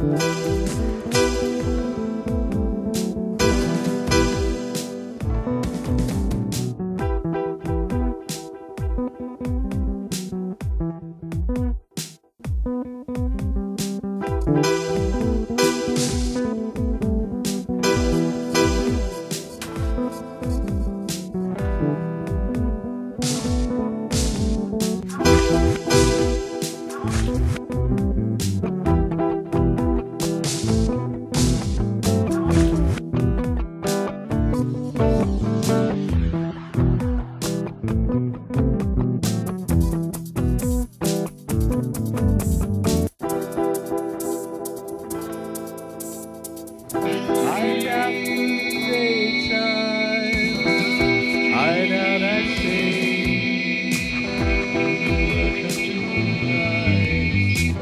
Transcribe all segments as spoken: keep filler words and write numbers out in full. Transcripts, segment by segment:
Hide out in the daytime, hide out at sea. Welcome to moonlight.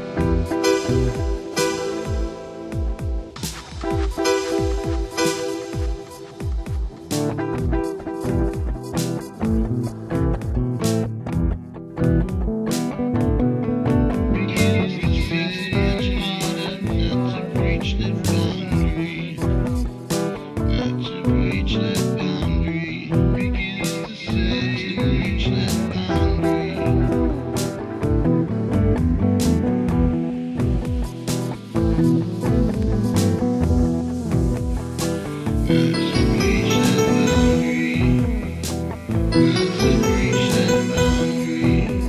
Because it feels much harder not to reach that boundary. Not to reach that boundary. Begins to say to reach that boundary. Not to reach that boundary. Not to reach that boundary.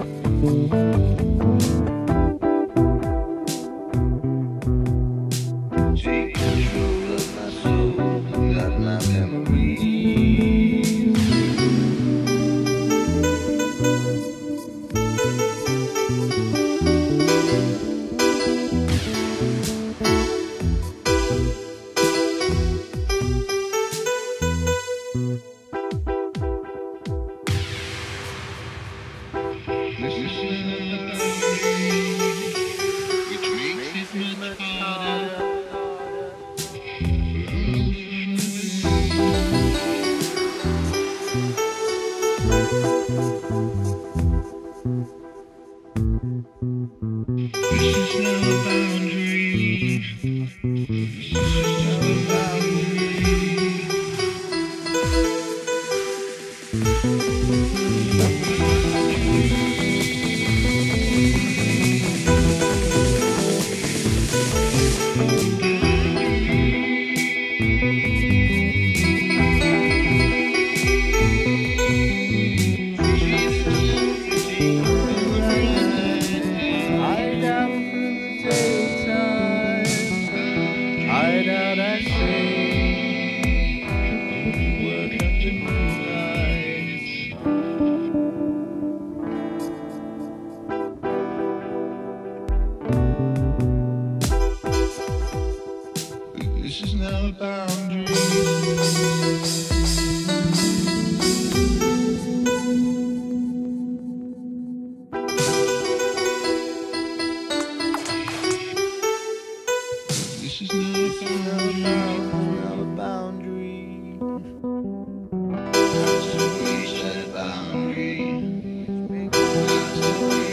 Take control of my soul, of my memories. This is not a boundary, which makes it much harder. This is not a boundary. This is not a boundary. Hide out in the daytime, hide out at sea. Welcome to moonlight. This is not a boundary. This is not a boundary. Not a boundary. Not to reach that boundary. Not to reach